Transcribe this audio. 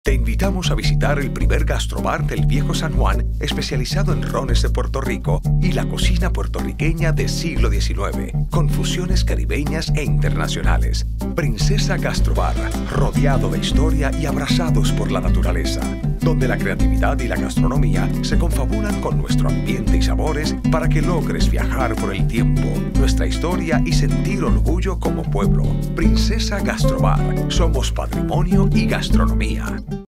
Te invitamos a visitar el primer gastrobar del Viejo San Juan, especializado en rones de Puerto Rico y la cocina puertorriqueña del siglo XIX, con fusiones caribeñas e internacionales. Princesa Gastrobar, rodeado de historia y abrazados por la naturaleza, donde la creatividad y la gastronomía se confabulan con nuestro ambiente y sabores para que logres viajar por el tiempo, nuestra historia y sentir orgullo como pueblo. Princesa Gastrobar, somos patrimonio y gastronomía.